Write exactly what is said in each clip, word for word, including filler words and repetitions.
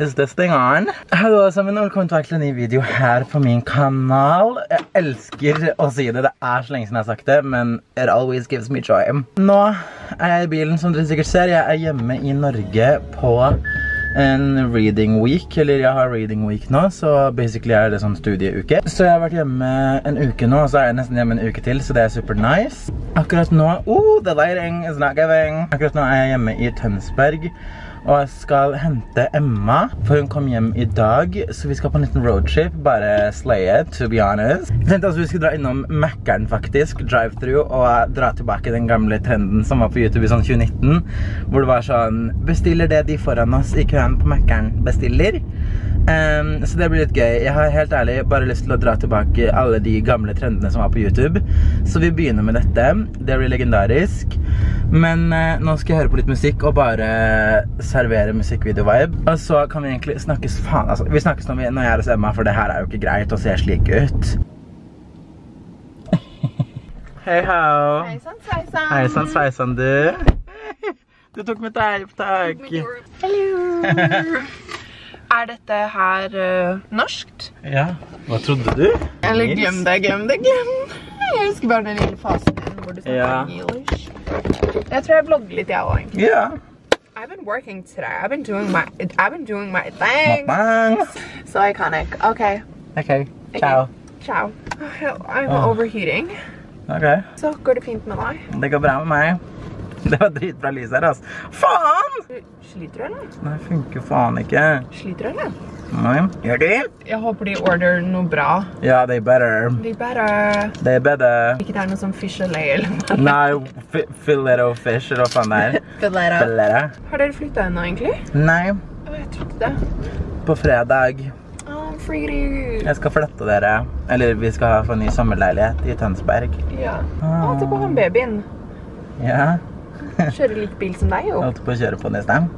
Is this thing on? Hallo sammen, og velkommen tilbake til en ny video her på min kanal. Jeg elsker å si det, det er så lenge siden jeg har sagt det, men it always gives me joy. Nå er jeg i bilen, som dere sikkert ser. Jeg er hjemme i Norge på en reading week, eller jeg har reading week nå, så basically er det sånn studieuke. Så jeg har vært hjemme en uke nå, og så er jeg nesten hjemme en uke til, så det er super nice. Akkurat nå, oh, the lighting is not giving. Akkurat nå er jeg hjemme i Tønsberg, og jeg skal hente Emma, for hun kom hjem i dag, så vi skal på en liten roadtrip, bare slay it, to be honest. Jeg tenkte altså vi skulle dra innom Mac'eren faktisk, drive-thru, og dra tilbake den gamle trenden som var på YouTube i sånn tjue nitten, hvor det var sånn, bestiller det de foran oss i køen på Mac'eren bestiller. Um, så det blir litt gøy. Jeg har helt ærlig bare lyst til å dra tilbake alle de gamle trendene som var på YouTube, så vi begynner med dette. Det blir legendarisk. Men uh, nå skal jeg høre på litt musikk og bare servere musikkvideo-vibe. Og så kan vi egentlig snakkes faen, altså, vi snakkes når, vi, når jeg er hos Emma, for det her er jo ikke greit å se slik ut. Hei ho. Hei sann, sveisann. Hei sann, sveisann du. Du tok mitt opptak. Hello. Er dette her uh, norskt? Ja, hva trodde du? Eller glem det, glem det, glem det. Jeg husker bare den lille fasen hvor du snakker ja. engelsk. Jeg tror jeg vlogger litt, jeg også, egentlig. Ja. I've been working today. I've been doing my, I've been doing my thing. Thanks. So iconic. Okay. Okay, ciao. Ciao. I'm oh. overheating. Okay. Så går det fint med deg? Det går bra med meg. Det var dritbra lys her, altså. Faen! Sliter du, eller? Nei, funker faen ikke. Sliter du, eller? Nei, gjør de? Jeg håper de order noe bra. Ja, they better. They better. They better. Ikke det er noe som filet eller noe. Nei, filet og fish, eller hva faen det er. Filet. Filet. Har dere flyttet ennå, egentlig? Nei. Å, jeg trodde det. På fredag. Å, freaky. Jeg skal flytte dere. Eller vi skal få en ny sommerleilighet i Tønsberg. Ja. Å, til på han babyen. Ja. Kjører lik bil som deg, jo. Jeg holdt på å kjøre på den i sted.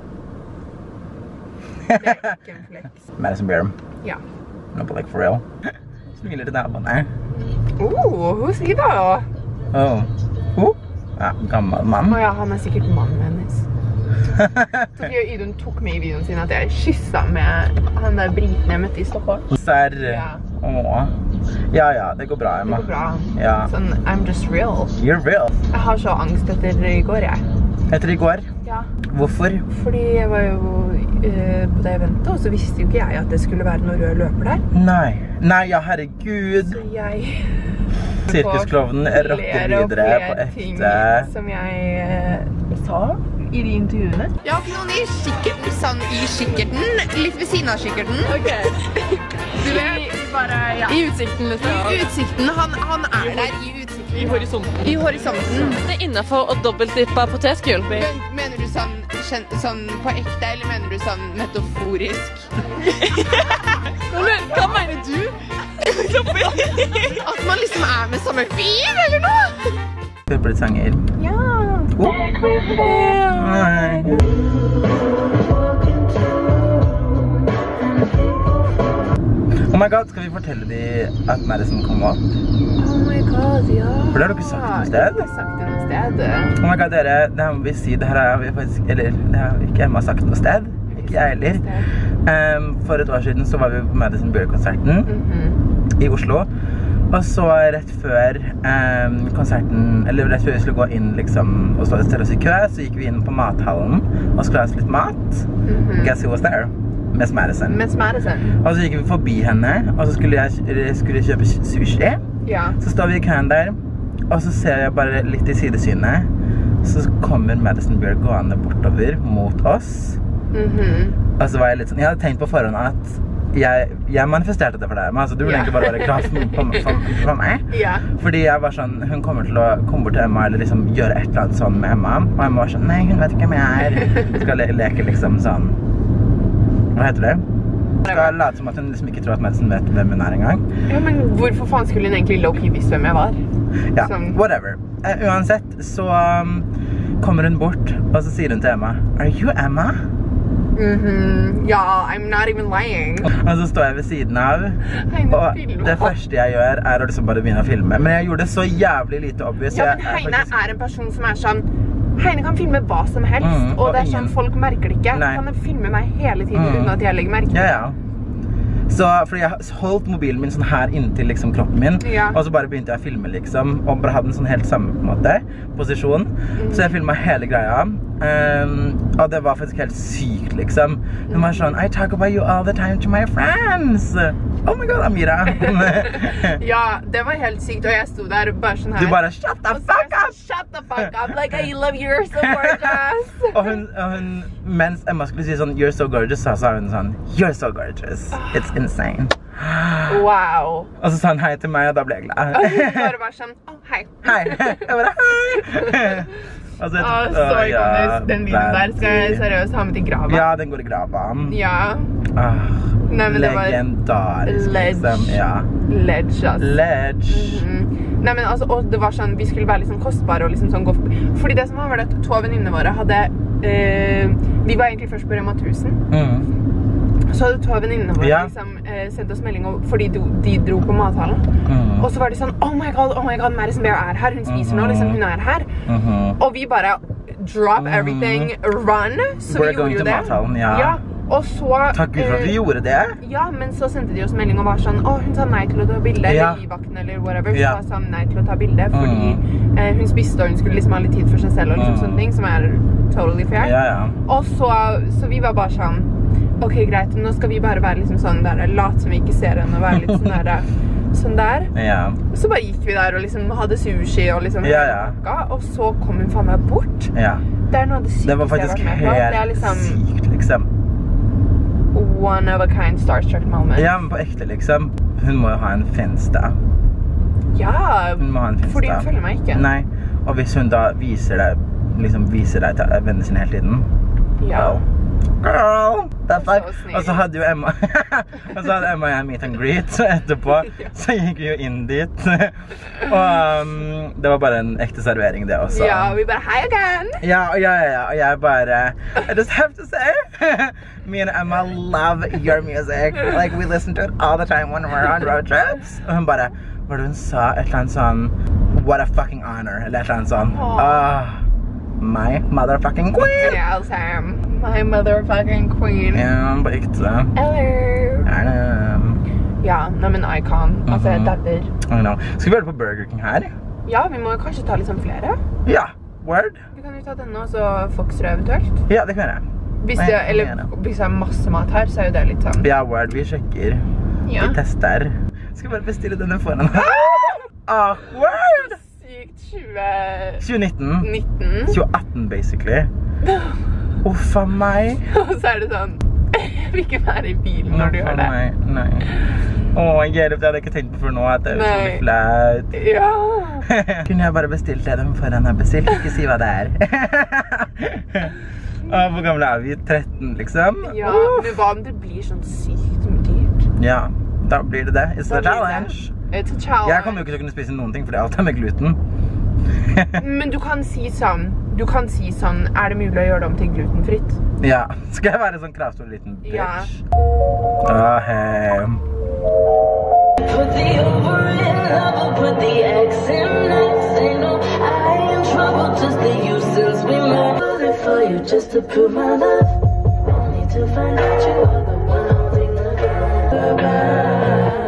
Det er ikke en flex. Madison Beer. Ja. No, but like for real. Smiler til naboene. Oh, who's he da? Oh. Oh. Ja, gammel mann. Å ja, han er sikkert mannen hennes. Sofie og Idun tok med i videoen sin at jeg kysset med han der briten jeg møtte i Stockholm. Serr. Ja. Åh. Ja, ja, det går bra, Emma. Det går bra. Ja. Sånn, I'm just real. You're real. Jeg har så angst etter i går, jeg. Etter i går? Ja. Hvorfor? Fordi jeg var jo uh, på det eventet, og så visste jo ikke jeg at det skulle være noen røde løper der. Nei. Nei, ja, herregud. Så jeg... Sirkusklovnen rocker videre på ekte. Som jeg uh, sa i de intervjuene. Ja, noen i kikkerten, sånn i kikkerten, litt ved siden av kikkerten. Ok. Du vet, bare, ja. I utsikten, liksom. I utsikten, han, han er der i utsikten. I horisonten. I horisonten. Det er innenfor å dobbelttippe potetgull. Men, mener du sånn, sånn på ekte, eller mener du sånn metaforisk? Hva mener du? At man liksom er med samme fyr, eller noe? Skal vi bli sanger? Ja. Oh. Nei. Oh my god, skal vi fortelle de at Madison kom opp? Oh my god, ja. For det har du ikke sagt noe sted? Jeg har sagt det noe sted. Oh my god, dere, det her må vi si, det her har vi faktisk, eller det har ikke Emma sagt noe sted. Ikke jeg heller. Um, for et år siden så var vi på Madison Beer-konserten Mm-hmm. i Oslo. Og så rett før um, konserten, eller rett før vi skulle gå inn liksom, og stå et sted oss i kø, så gikk vi inn på mathallen og skulle ha oss litt mat. Mm-hmm. Guess who was there? Miss Madison. Miss Madison. Og så gikk vi forbi henne, og så skulle jeg skulle kjøpe sushi. Ja. Så står vi i køen der, og så ser jeg bare litt i sidesynet, så kommer Madison Beer gående bortover mot oss. Mhm. Og så var jeg litt sånn, jeg hadde tenkt på forhånd at jeg, jeg manifesterte det for deg, men altså du ville Ja. egentlig bare være glad for, for, for meg. Ja. Fordi jeg var sånn, hun kommer til å komme bort til Emma, eller liksom gjøre et eller annet sånn med Emma. Og Emma var sånn, nei, hun vet ikke hvem jeg er. Skal le leke liksom sånn, hva heter det? Skal late som at hun liksom ikke tror at Madison vet hvem hun er engang. Ja, men hvorfor faen skulle hun egentlig low-key visst hvem jeg var? Ja, Som... whatever. Uh, uansett, så um, kommer hun bort, og så sier hun til Emma, are you Emma? Mhm, ja, I'm not even lying. Og så står jeg ved siden av, og det første jeg gjør er å liksom bare begynne å filme. Men jeg gjorde det så jævlig lite obvious. Ja, men jeg er Heine faktisk... er en person som er sånn Heine kan filme hva som helst, Mm, og og det er sånn ingen- folk merker det ikke. Nei. Han kan filme meg hele tiden Mm. uten at jeg legger merke til Ja, det. ja. Så, fordi jeg holdt mobilen min sånn her inntil liksom kroppen min, Ja. og så bare begynte jeg å filme liksom, og bare hadde den sånn helt samme på en måte, posisjon. Så jeg filmet hele greia, um, og det var faktisk helt sykt liksom. Hun var sånn, I talk about you all the time to my friends. Oh my god, Amira. Ja, det var helt sykt, og jeg sto der bare sånn her. Du bare, shut the Og så fuck jeg up! sånn, shut the fuck up, like I love you, you're so gorgeous. Og hun, og hun, mens Emma skulle si sånn, you're so gorgeous, så sa hun sånn, you're so gorgeous. It's insane. Wow. Og så sa han hei til meg, og da ble jeg glad. Og hun bare var sånn, å, hei. Hei. Jeg bare, hei. Og så, Å, så å, ja, ikonisk. Den videoen der skal jeg seriøst ha med til grava. Ja, den går i grava. Ja. Ah, Nei, men det var legendarisk, ledge. liksom. Ja. Ledge, altså. Ledge. Mm. Nei, men altså, og det var sånn, vi skulle være liksom kostbare og liksom sånn gå forbi. Fordi det som var, var det at to av venninnene våre hadde, eh, vi var egentlig først på Rema tusen. Mm. Så hadde to av venninnene våre Ja. liksom eh, sendt oss melding om, fordi de, de dro på mathallen. Mm. Og så var de sånn, oh my god, oh my god, Madison Bear er her, hun spiser nå, liksom, hun er her. Mhm. Og vi bare, drop everything, run. Så We're vi going gjorde to det. mathallen, ja. Ja. Og så... Takk Gud for at eh, vi gjorde det. Ja, men så sendte de oss melding og var sånn, å, hun sa nei til å ta bilde, Ja. eller livvakten eller whatever, hun Ja. sa nei til å ta bilde, fordi eh, hun spiste og hun skulle liksom ha litt tid for seg selv og liksom Mm. sånne ting, som er totally fair. Ja, ja. Og så, så vi var bare sånn, ok, greit, nå skal vi bare være liksom sånn der, lat som vi ikke ser henne, og være litt sånn der, sånn der. Ja. Så bare gikk vi der og liksom hadde sushi og liksom Ja, ja. pakka, og så kom hun faen meg bort. Ja. Det er noe av det sykeste Det var jeg har faktisk vært med på. Det er helt liksom sykt, liksom. one of a kind starstruck moment. Ja, men på ekte, liksom. Hun må jo ha en finsta. Ja, Hun må ha en finsta. fordi hun følger meg ikke. Nei, og hvis hun da viser deg, liksom viser deg til vennene sine hele tiden. Ja. Girl. Girl. The fuck. Så snill. Og så hadde jo Emma, og så hadde Emma og jeg meet and greet, så etterpå så gikk vi jo inn dit. Og um, det var bare en ekte servering det også. Ja, vi bare, hi again! Ja, og ja, ja, ja, og jeg bare, I just have to say, me and Emma love your music. Like, we listen to it all the time when we're on road trips. Og hun bare, hva var det hun sa? Et eller annet sånn, what a fucking honor, eller et eller annet sånn. Åh. Ah, my motherfucking queen! Ja, Sam. My motherfucking queen. Ja, på ekte. Hello! Er det... Ja, nei, men icon. Altså, jeg Mhm. dabber. I know. Skal vi være på Burger King her? Ja, vi må jo kanskje ta liksom flere. Ja, word. Vi kan jo ta denne, og så Foxrød eventuelt. Ja, det kan jeg. Hvis Nei, det, jeg eller mener det. hvis det er masse mat her, så er jo det litt sånn. Ja, word, vi sjekker. Ja. Vi tester. Skal vi bare bestille denne foran her? Ah, word! Sykt tjue tjue nitten. nitten. tjue atten, basically. Uff a meg. Og så er det sånn, jeg vil ikke være i bilen når du gjør det. Nei, nei. Åh, hjelp, det hadde jeg ikke tenkt på før nå, at det er utrolig Nei. flaut. Ja. Kunne jeg bare bestilt det de foran har bestilt, ikke si hva det er. Åh, hvor gamle er vi? tretten, liksom? Ja, men hva om det blir sånn sykt dyrt? Ja, da blir det det. It's Da a blir det. challenge. It's a challenge. Jeg kommer jo ikke til å kunne spise noen ting, fordi alt er med gluten. Men du kan si sånn, du kan si sånn, er det mulig å gjøre det om til glutenfritt? Ja, skal jeg være sånn kravstor liten bitch? Ja. Åh, hei. Put the over in love, put the X in us. Ain't no I in trouble, just the you since we met. Put it for you just to prove my love. Only to find out you are the one holding the gun.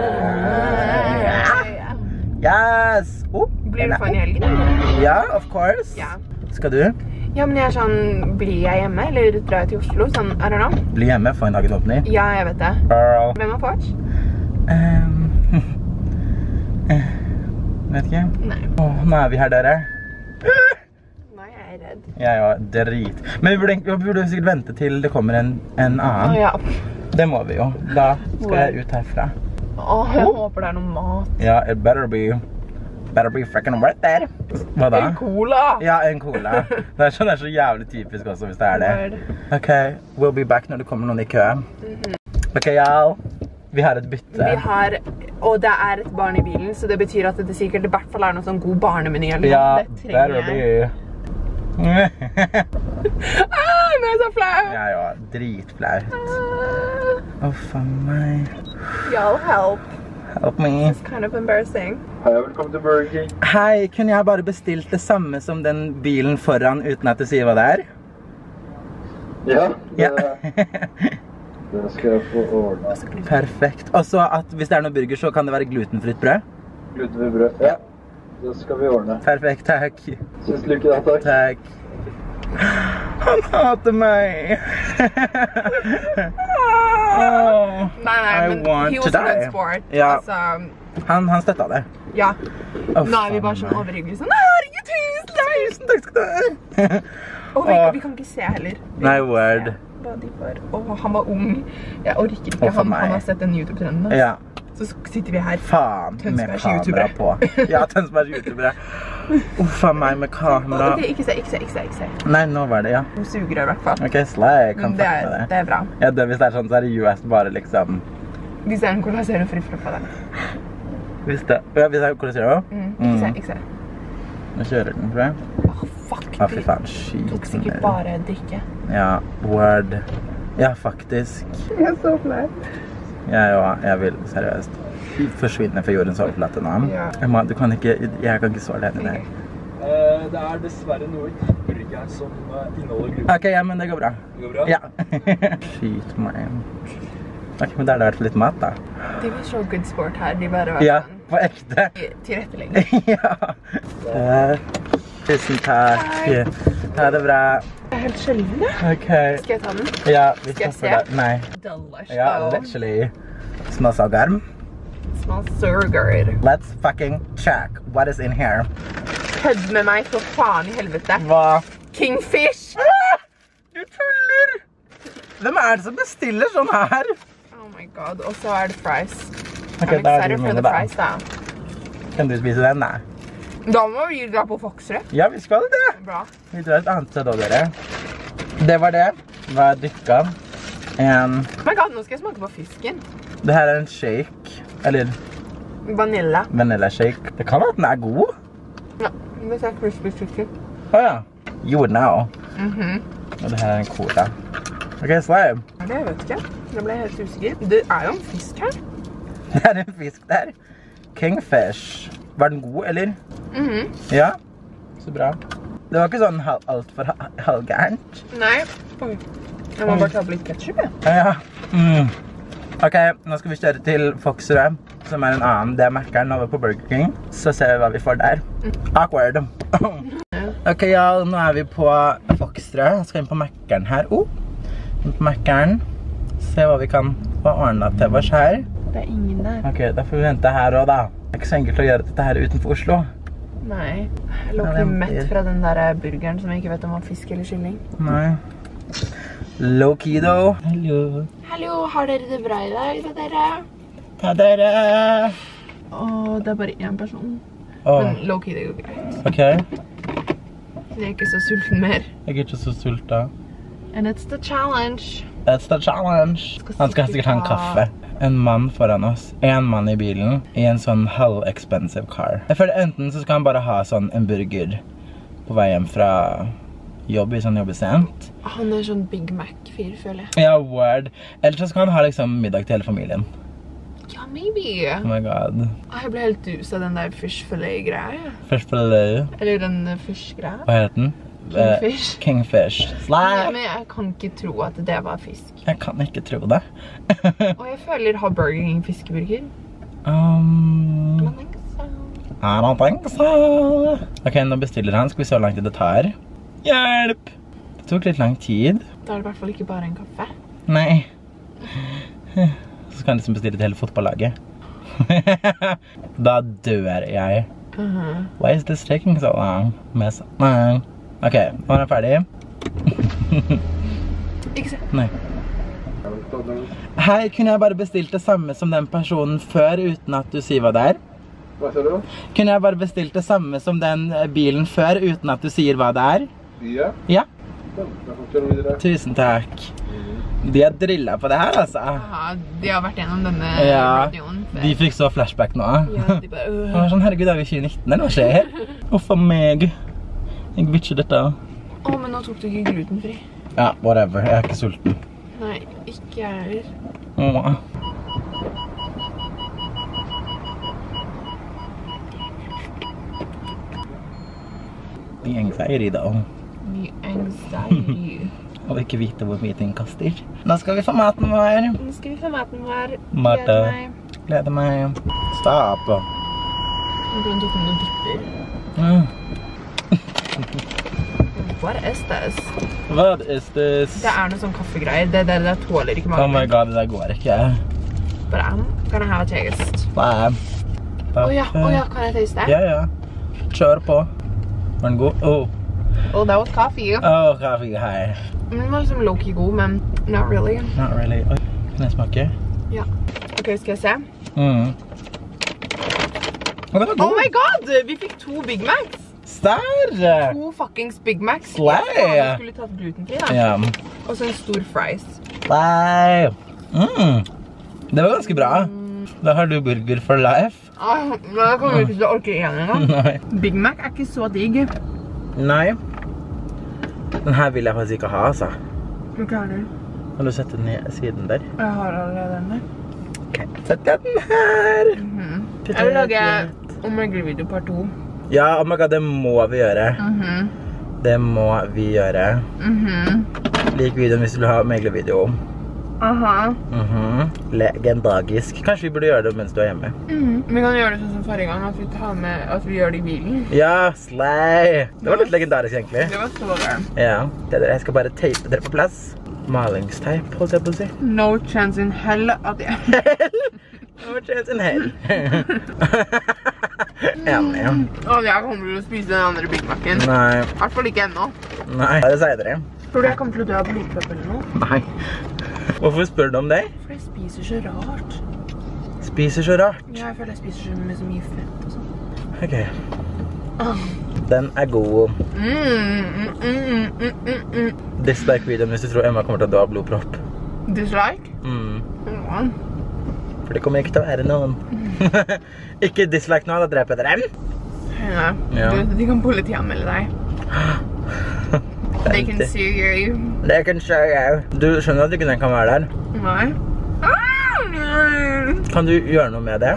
Yes! Oh, Blir du en- fan i helgen? eller? Ja, of course. Ja. Skal du? Ja, men jeg er sånn, blir jeg hjemme, eller drar jeg til Oslo? Sånn, I don't know. Bli hjemme, få en dagen åpning. Ja, jeg vet det. Girl. Hvem har fått? Um, vet ikke. Nei. Åh, nå er vi her, dere. Nå er jeg redd. Jeg er jo drit. Men vi burde, vi burde sikkert vente til det kommer en, en Å annen. ja. Det må vi jo. Da skal jeg ut herfra. Åh, jeg håper det er noe mat. Ja, it better be, better be freaking worth it. Hva da? En cola! Ja, en cola. Det er sånn det er så jævlig typisk også, hvis det er det. Ok, we'll be back når det kommer noen i kø. Ok, y'all. Vi har et bytte. Vi har, og det er et barn i bilen, så det betyr at det sikkert i hvert fall er noe sånn god barnemeny eller noe. Ja, Det trenger better jeg. be. Ah, nå er jeg så flau! Ja, ja, dritflaut. Å, faen meg. Y'all help. Help me. It's kind of embarrassing. Hei, velkommen til Burger King. Hei, kunne jeg bare bestilt det samme som den bilen foran uten at du sier hva det er? Ja, det, Ja. det skal jeg få ordnet. Perfekt. Og så at hvis det er noe burger, så kan det være glutenfritt brød? Glutenfri brød. Ja, det skal vi ordne. Perfekt, takk. Synes lykke da, takk. Takk. Han hater meg. Oh, Nei, nei, I men want he to was a good die. sport. Ja. Altså, Han, han støtta det. ja. Å, Nå er vi bare faen sånn meg. overhyggelig sånn, nei, herregud, tusen takk! Tusen takk skal du ha. Og vi, Åh. vi kan ikke se heller. Vi Nei, kan ikke word. se hva de får. Åh, han var ung. Jeg orker ikke. Åh, for Han, meg. han har sett den YouTube-trenden. Ja, Så sitter vi her. faen med Tønsbergs kamera youtubere. på. Ja, Tønsbergs youtubere. Uff, faen meg med kamera. Ok, ikke se, ikke se, ikke se, ikke se. Nei, nå var det, ja. Hun suger i hvert fall. Ok, slay, jeg kan Det fatte er, det. det er bra. Ja, det, hvis det er sånn seriøst, bare liksom... Hvis det er en cola zero fri fra den. Hvis det... Ja, hvis det er kolesterol? Mm, ikke se, ikke se. Nå kjører den, tror jeg. Åh, fuck. Å, fy faen, Tok sykt. sikkert bare drikke. Ja, word. Ja, faktisk. Jeg er så flau. Jeg, ja, jeg vil seriøst forsvinne fra jordens overflate nå. Ja. Emma, du kan ikke... Jeg kan ikke stå alene der. Eh, det er dessverre noe i burgeren som eh, inneholder gluten. Ok, ja, men det går bra. Det går bra? Ja. Skyt meg. Ok, men da er det i hvert fall litt mat, da. De var så good sport her. De bare var Ja, sånn på ekte. tilrettelegger. Ja. Der. Tusen takk. Ha det bra. Det er helt skjelvende. Ok. Skal jeg ta den? Ja, vi Skal jeg stopper der. se? Nei. Delish. Ja, Oh, literally. Smells so good. smells so good. Let's fucking check what is in here. Kødd med meg, for faen i helvete. Hva? Kingfish! Du tuller! Hvem er det som bestiller sånn her? Oh my god, og så er det fries. Ok, I'm da er excited det for mine the da. fries, da. Kan du spise den, da? Da må vi dra på Foxrød. Ja, vi skal det. Bra. Vi drar et annet sted også, dere. Det var det. Hva er dykka? En... Oh my god, nå skal jeg smake på fisken. Det her er en shake. Eller Vanilla. vanilla shake. Det kan være at den er god. Ja, det er crispy chicken. Åja. You would know. Mhm. Og det her er en cola. Ok, slime. Det vet jeg ikke. Det ble jeg helt usikker. Det er jo en fisk her. Det er en fisk der. Kingfish. Var den god, eller? Mhm. Ja. Så bra. Det var ikke sånn hal alt for ha halvgærent. Nei. Oi. Jeg må bare ta på litt ketchup, ja. Ja, ja. Mm. Ok, nå skal vi kjøre til Foxrød, som er en annen. Det er Mac-eren over på Burger King. Så ser vi hva vi får der. Awkward. Ok, ja, nå er vi på Foxrød. Skal inn på Mac-eren her. Oh, inn på Mac-eren. Se hva vi kan få ordnet til oss her. Det er ingen der. Ok, da får vi vente her også da. Det er ikke så enkelt å gjøre dette her utenfor Oslo. Nei. Jeg lå Ja, ikke den mett blir- fra den der burgeren som jeg ikke vet om var fisk eller kylling. Nei. Low-key, Hallo. Hallo, har dere det bra i dag, da dere? Ta dere. Åh, det er bare en person. Åh, Men low-key, det går greit. ok. Jeg er ikke så sulten mer. Jeg er ikke så sulta. And it's the challenge. That's the challenge. Han skal sikkert ha en kaffe. En mann foran oss. En mann i bilen. I en sånn halv-expensive car. Jeg føler enten så skal han bare ha sånn en burger på vei hjem fra jobb i sånn jobbesent. Han er sånn Big Mac-fyr, føler jeg. Ja, word. Eller så skal han ha liksom middag til hele familien. Ja, maybe. Oh my god. Ah, Jeg ble helt dus av den der fish fillet-greia. Ja. Først på det. Eller den eh, fish-greia. Hva heter den? Kingfish. Eh, Kingfish. Ja, Slap. men jeg kan ikke tro at det var fisk. Jeg kan ikke tro det. Og jeg føler har Burger King fiskeburger. um, Men ikke så. I don't think so. Ok, nå bestiller han. Skal vi se hvor lang tid det tar? Hjelp! Det tok litt lang tid. Da er det i hvert fall ikke bare en kaffe. Nei. Så skal han liksom bestille til hele fotballaget. Da dør jeg. Mhm. Why is this taking so long? Mess. Nei. Ok, nå er jeg ferdig. Ikke se. Nei. Hei, kunne jeg bare bestilt det samme som den personen før uten at du sier hva det er? Hva sa du? Kunne jeg bare bestilt det samme som den eh, bilen før uten at du sier hva det er? Ja. Ja. Da får vi kjøre videre. Tusen takk. De har drillet på det her, altså. Aha, de har vært gjennom denne Ja, radioen før. de fikk så flashback nå. Ja, de bare, Det var sånn, herregud, er vi i tjue nitten, eller hva skjer? Uff a meg. Jeg vil ikke dette. Å, men nå tok du ikke glutenfri. Ja, whatever. Jeg er ikke sulten. Nei, ikke jeg heller. Åh. Mye anxiety da. Mye anxiety. Og ikke vite hvor mye ting kaster. Da skal vi få maten vår. Nå skal vi få maten vår. Marte. Gleder meg. Gleder meg. Stopp. Hvordan tok hun noen dipper? Mm. What is this? What is this? Det er noe sånn kaffegreier. Det der, det tåler ikke magen. Oh my god, det der går ikke. But I'm gonna have a taste. Hva? Åja, åja, kan jeg taste? Ja, ja. Kjør på. Var den god? Oh. Oh, that was coffee. Oh, kaffe her. Den var liksom low-key god, men not really. Not really. Oi, kan jeg smake? Ja. Ok, skal jeg se? Mm. Oh, den var god. Oh my god! Vi fikk to Big Macs. Stærre! To fuckings Big Macs. Slay! Vi skulle tatt glutenfri da. Ja. Og så en stor fries. Slay! Mm. Det var ganske bra. Da har du burger for life. Ah, jeg kommer ikke til å orke igjen engang. Nei. Big Mac er ikke så digg. Nei. Den her vil jeg faktisk ikke ha, altså. Ok, er det? Kan du sette den i siden der? Jeg har allerede den der. Ok, setter jeg den her. Mm-hmm. Jeg vil lage omeglevideo part to. Ja, oh my god, det må vi gjøre. Mhm. Det må vi gjøre. Mhm. Lik videoen hvis du vil ha meglevideo. Aha. Mhm. Legendarisk. Kanskje vi burde gjøre det mens du er hjemme. Mhm. Vi kan gjøre det sånn som forrige gang, at vi tar med, at vi gjør det i bilen. Ja, slay! Det var litt legendarisk egentlig. Det var så bra. Ja, det er det. Jeg skal bare teipe dere på plass. Malingsteip, holdt jeg på å si. No chance in hell at jeg... No chance in hell. Enig, ja. Og jeg kommer til å spise den andre Big Mac'en. Nei. I hvert fall ikke ennå. Nei, det er senere. Tror du jeg kommer til å dø av blodpropp eller noe? Nei. Hvorfor spør du om det? For jeg spiser så rart. Spiser så rart. Ja, jeg føler jeg spiser så med så mye fett og sånn. Ok. Den er god. Mm, mm, mm, mm, mm, mm. Dislike-videoen hvis du tror Emma kommer til å dø av blodpropp. Dislike? Mm. Ja. For det kommer ikke til å være noen. Ikke dislike nå, da dreper jeg dem. Ja. Ja. Du, de kan politianmelde deg. They can sue you. Det kan skje, jeg. Du skjønner at ikke den kan være der? Nei. Kan du gjøre noe med det?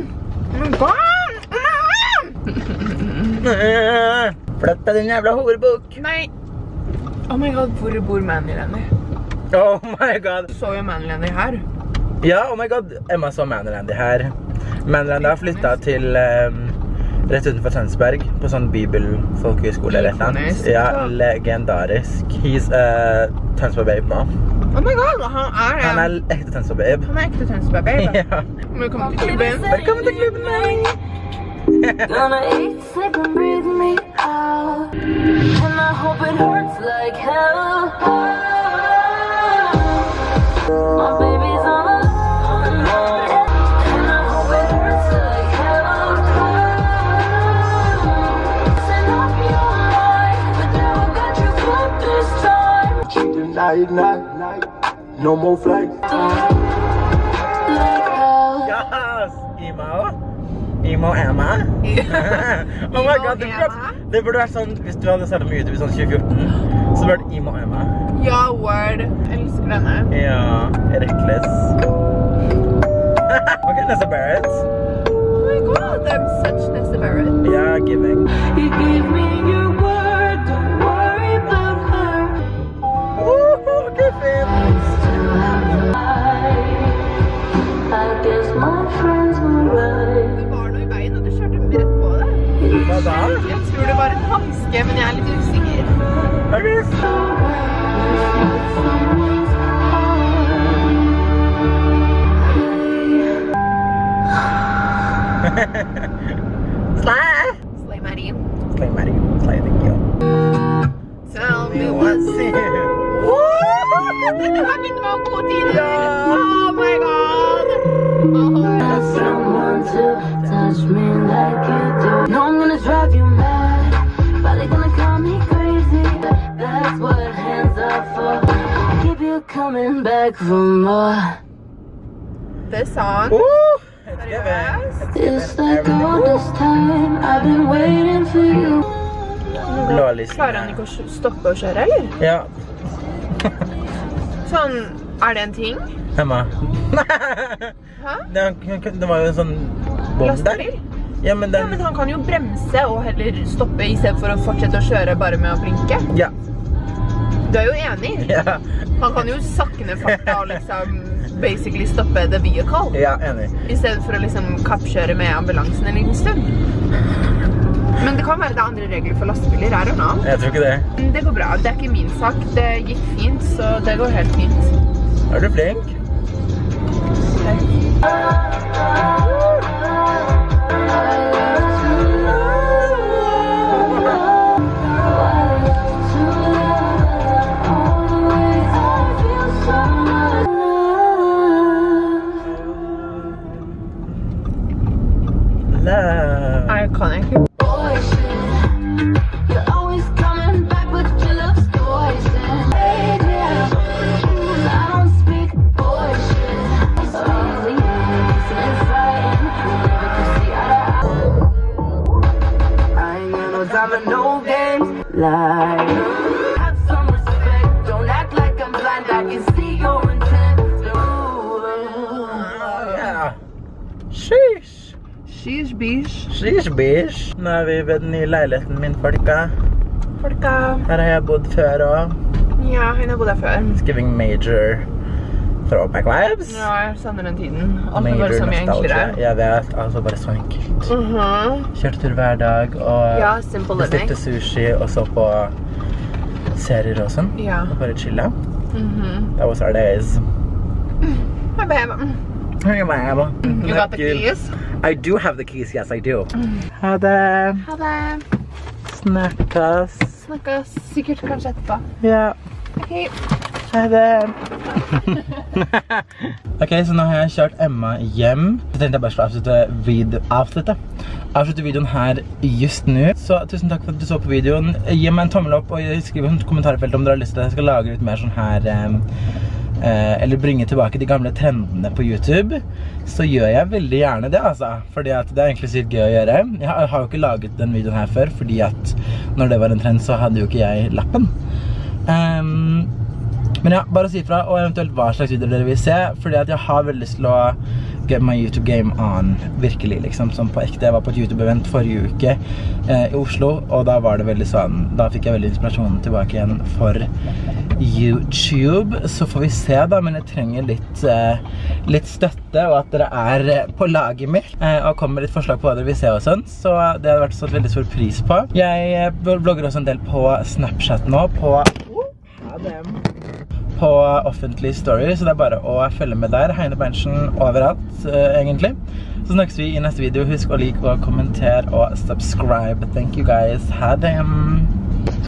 Flytt deg, din jævla horebukk. Nei. Oh my god, hvor bor Manlylandy? Oh my god. Så jo Manlylandy her? Ja, oh my god. Emma så Manlylandy her. Manlylandy har flyttet til um, rett utenfor Tønsberg på sånn bibelfolkehøyskole eller et eller annet. Ja, legendarisk. He's a uh, Tønsberg-babe nå. Oh my god, han er... Han er ekte Tønsberg-babe. Han er ekte Tønsberg-babe. Ja. Velkommen til klubben. Velkommen til klubben, meg! Gonna eat, sleep and breathe me out. And I hope it hurts like hell. My baby's on a and I hope it hurts like hell. Said I'll be alright, but now I got you fucked this time. Chicken night, night, night. No more flights. Like hell. Yes! Emo? Emo Emma? Oh my god, det burde, det burde vært sånn, hvis du hadde startet med YouTube i sånn tjue fjorten, så burde det Emo Emma. Ja, word. Jeg elsker denne. Ja, reckless. Ok, Nessa Barrett. Oh my god, I'm such Nessa Barrett. Ja, giving. You give me your word, don't worry about her. Woohoo, ok, fint. Still have the light. I guess my friends were right. Det var noe i veien, og du kjørte rett på det. Hva da? Jeg tror det var en hanske, men jeg er litt usikker. Ok. Slay! Slay Marie. Slay, Maddie. Slay, thank you. Tell me What's it? Dette her begynte med å gå tid. Oh my god. Someone to touch me like you do. No, I'm gonna drive you mad. Probably gonna call me crazy. That's what hands are for. Keep you coming back for more. This song. Woo! It's giving. It's like all this time I've been waiting for you. Blålysene. Klarer han ikke å stoppe å kjøre, eller? Ja. Sånn, er det en ting? Emma. Hæ? Det, det var jo en sånn bom der. Lastebil? Ja, men, den... ja, men han kan jo bremse og heller stoppe I stedet for å fortsette å kjøre bare med å blinke. Ja. Du er jo enig? Ja. Han kan jo sakne farta og liksom basically stoppe the vehicle. Ja, enig. I stedet for å liksom kappkjøre med ambulansen en liten stund. Men det kan være det andre regler for lastebiler, I don't know. Jeg tror ikke det. Det går bra. Det er ikke min sak. Det gikk fint, så det går helt fint. Er du flink? Iconic. You're always coming back with your love's poison. Hey, yeah. I don't speak bullshit. So easily, kissing and fighting. Never could see eye to eye. I ain't got no time for no games. Like, have some respect. Don't act like I'm blind. I can see your intent. Yeah. Sheesh. Sheesh, bish. Sheesh, bish. Nå er vi ved den nye leiligheten min, folka. Folka. Her har jeg bodd før også. Ja, hun har bodd her før. It's giving major throwback vibes. Ja, jeg savner den tiden. Alt Major var så mye enklere. Jeg vet, altså bare så enkelt. Mhm. Kjørte tur hver dag og Ja, simple living. bestilte sushi og så på serier og sånn. Ja. Og bare chilla. Mhm. That was our days. Hi, babe. Hey, babe. You got the keys? I do have the keys, yes I do. Ha det. Ha det. Snakkes. Snakkes sikkert kanskje etterpå. Ja. Ok. Ha det. Ok, så nå har jeg kjørt Emma hjem. Så tenkte jeg bare skulle avslutte, vid avslutte. avslutte videoen her just nå. Så tusen takk for at du så på videoen. Gi meg en tommel opp og skriv en kommentarfelt om dere har lyst til at jeg skal lage litt mer sånn her eh, eller bringe tilbake de gamle trendene på YouTube, så gjør jeg veldig gjerne det, altså. Fordi at det er egentlig sykt gøy å gjøre. Jeg har, har jo ikke laget den videoen her før, fordi at når det var en trend, så hadde jo ikke jeg lappen. Um, men ja, bare si fra, og eventuelt hva slags videoer dere vil se, fordi at jeg har veldig lyst til å get my YouTube game on, virkelig, liksom, som på ekte. Jeg var på et YouTube-event forrige uke eh, i Oslo, og da var det veldig sånn, da fikk jeg veldig inspirasjon tilbake igjen for YouTube, så får vi se da, men jeg trenger litt, eh, litt støtte, og at dere er på laget mitt, eh, og kommer med litt forslag på hva dere vil se og sånn, så det hadde vært satt veldig stor pris på. Jeg blogger også en del på Snapchat nå, på på offentlig story, så det er bare å følge med der. Heine Berntsen overalt, uh, egentlig. Så snakkes vi i neste video. Husk å like og kommentere og subscribe. Thank you guys. Ha det!